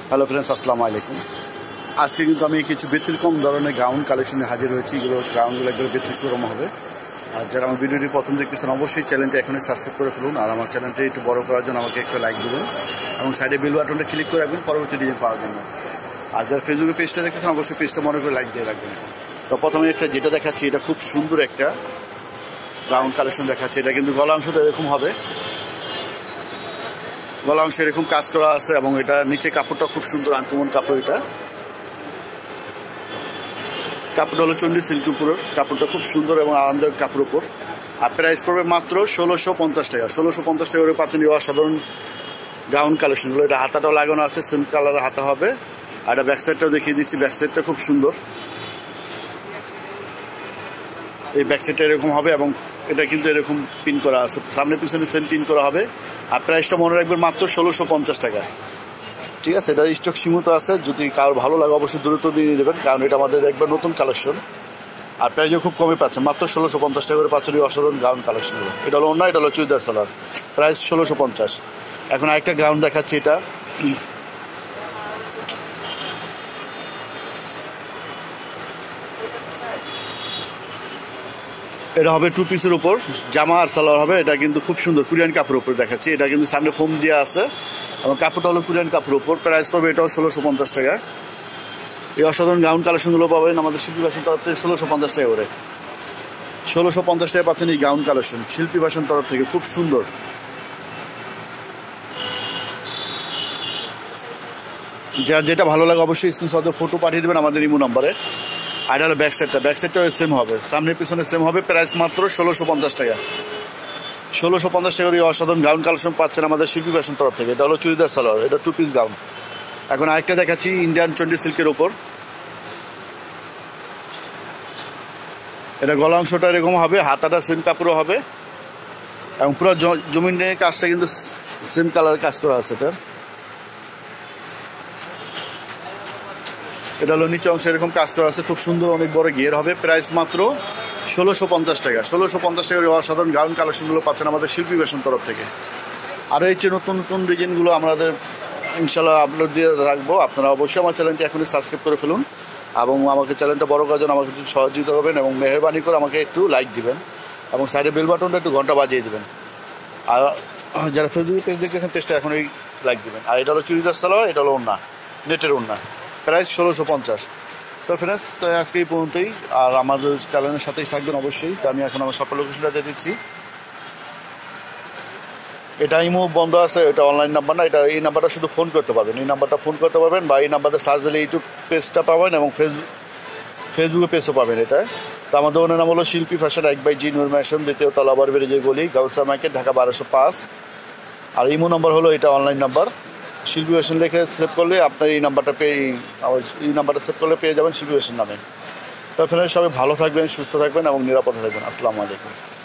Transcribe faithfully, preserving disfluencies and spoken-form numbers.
Hello friends, আসসালামু আলাইকুম। আজকে কিন্তু আমি কিছু ব্যতিক্রম ধরনের গাউন কালেকশনে হাজির হয়েছি। এগুলো গাউনগুলো একবার ব্যতিক্রম হবে। আর যারা আমার ভিডিওটি প্রথম দেখতেছেন অবশ্যই চ্যানেলটি এখনই সাবস্ক্রাইব করে ফেলুন। আর আমার চ্যানেলটি একটু বড় করার জন্য আমাকে একটু লাইক দেবেন এবং সাইডে বেল বাটনটা ক্লিক করে রাখবেন পরবর্তী ডিজাইন পাওয়ার জন্য। আর যারা ফেসবুকে পেজটা দেখতেছেন অবশ্যই পেজটা মনে করে লাইক দিয়ে রাখবেন। তো প্রথমে একটা যেটা দেখাচ্ছি, এটা খুব সুন্দর একটা গাউন কালেকশন দেখাচ্ছে। এটা কিন্তু গলা অংশটা এরকম হবে, গলা অংশে এরকম কাজ করা আছে এবং এটা নিচে কাপড়টা খুব সুন্দর আনকমন কাপড়। এটা কাপড়টা হলো চন্ডী সিল্কের উপর, কাপড়টা খুব সুন্দর এবং আরামদায়ক কাপড় উপর। আর প্রাইস পড়বে মাত্র ষোলোশো পঞ্চাশ টাকা। ষোলোশো পঞ্চাশ টাকা করে পাচ্ছেন এই অসাধারণ গাউন কালেকশনগুলো। এটা হাতাটাও লাগানো আছে, সেম কালারের হাতা হবে। আর এটা ব্যাক সাইডটাও দেখিয়ে দিচ্ছি, ব্যাক সাইডটা খুব সুন্দর। এই ব্যাক সাইডটা এরকম হবে এবং এটা কিন্তু এরকম পিন করা আছে, সামনে পিছনে সেম পিন করা হবে। আর প্রাইসটা মনে রাখবেন মাত্র ষোলোশো পঞ্চাশ টাকা। ঠিক আছে, এটা স্টক সীমিত আছে, যদি কারোর ভালো লাগে অবশ্যই দ্রুত দিয়ে দেবেন, কারণ এটা আমাদের একবার নতুন কালেকশন। আর প্রাইসও খুব কমে পাচ্ছেন, মাত্র ষোলোশো পঞ্চাশ টাকা করে পাচ্ছেন এই অসাধারণ গাউন কালেকশনগুলো। এটা হলো অন্য, এটা হলো চুড়িদার সালোয়ার, প্রাইস ষোলোশো পঞ্চাশ। এখন আরেকটা গাউন দেখাচ্ছি। এটা এটা হবে টু পিসের উপর, জামা আর সালোয়ার হবে। এটা কিন্তু খুব সুন্দর কোরিয়ান কাপড়ের উপর দেখাচ্ছি। এটা কিন্তু সামনে ফোম দেওয়া আছে এবং কাপড়টা হলো কোরিয়ান কাপড়ের উপর। প্রাইস পাবে এটাও ষোলোশো পঞ্চাশ টাকা। এই অসাধারণ গাউন কালেকশনগুলো পাবেন আমাদের শিল্পী ফ্যাশন তরফ থেকে ষোলোশো পঞ্চাশ টাকা করে। ষোলোশো পঞ্চাশ টাকা পাচ্ছেন এই গাউন কালেকশন শিল্পী ফ্যাশন তরফ থেকে, খুব সুন্দর। যার যেটা ভালো লাগে অবশ্যই স্ক্রিনশটে ফটো পাঠিয়ে দেবেন আমাদের ইমো নাম্বারে। আর হলো ব্যাক সাইডটা, ব্যাক সাইডটাও সেম হবে, সামনে পিছনে সেম হবে। প্রাইস মাত্র ষোলোশো পঞ্চাশ টাকা। ষোলোশো পঞ্চাশ টাকার এই অসাধারণ গাউন কালেকশন পাচ্ছেন আমাদের শিল্পী ফ্যাশন তরফ থেকে। এটা হলো চুড়িদার সালোয়ার, এটা টু পিস গাউন। এখন আরেকটা দেখাচ্ছি ইন্ডিয়ান চন্ডী সিল্কের ওপর। এটা গলা অংশটা এরকম হবে, হাতাটা সেম কাপড়ও হবে এবং পুরো জমিনের কাজটা কিন্তু সেম কালারের কাজ করা আছে। এটা এটা হলো নিচে অংশে এরকম কাজ করা আছে, খুব সুন্দর, অনেক বড় ঘের হবে। প্রাইস মাত্র ষোলোশো পঞ্চাশ টাকা। ষোলোশো পঞ্চাশ টাকার অসাধারণ গাউন কালেকশনগুলো পাচ্ছেন আমাদের শিল্পী ফ্যাশন তরফ থেকে। আর এই যে নতুন নতুন ডিজাইনগুলো আমাদের ইনশাল্লাহ আপলোড দিয়ে রাখবো। আপনারা অবশ্যই আমার চ্যানেলটি এখনই সাবস্ক্রাইব করে ফেলুন এবং আমাকে চ্যানেলটা বড় করার জন্য আমাকে একটু সহযোগিতা করবেন এবং মেহরবানি করে আমাকে একটু লাইক দিবেন এবং সাইডে বেল বাটনটা একটু ঘন্টা বাজিয়ে দেবেন। আর যারা ফেসবুকে পেজ দেখতেছেন পেজটা এখনই লাইক দেবেন। আর এটা হলো চুড়িদার সালোয়ার, এটা হলো ওড়না, নেটের ওড়না, প্রাইস ষোলোশো পঞ্চাশ। তো ফ্রেন্ডস, তো আজকে এই পর্যন্তই। আর আমাদের চ্যানেলের সাথেই থাকবেন অবশ্যই। তো আমি এখন আমার সফল লোকেশনটা দিয়ে দিচ্ছি। এটা ইমো বন্ধ আছে, এটা অনলাইন নাম্বার না, এটা এই নাম্বারটা শুধু ফোন করতে পারবেন। এই নাম্বারটা ফোন করতে পারবেন বা এই নাম্বারে সার্চ দিলে ইউটিউব পেজটা পাবেন এবং ফেসবুক ফেসবুকে পেজও পাবেন। এটা তো আমার দোকানের নাম হলো শিল্পী ফ্যাশন, এক বাই জি নূর ম্যাশন, দ্বিতীয় তলা আবার বেড়ে যে গলি, গাউসা মার্কেট, ঢাকা বারোশো পাঁচ। আর ইমো নাম্বার হলো এটা অনলাইন নাম্বার। শিল্পী ফ্যাশন লিখে সেভ করলে আপনার এই নাম্বারটা পেয়ে এই নাম্বারটা সেভ করলে পেয়ে যাবেন শিল্পী ফ্যাশন নামে। তো ফ্রেন্ডস, সবাই ভালো থাকবেন, সুস্থ থাকবেন এবং নিরাপদে থাকবেন। আসসালামু আলাইকুম।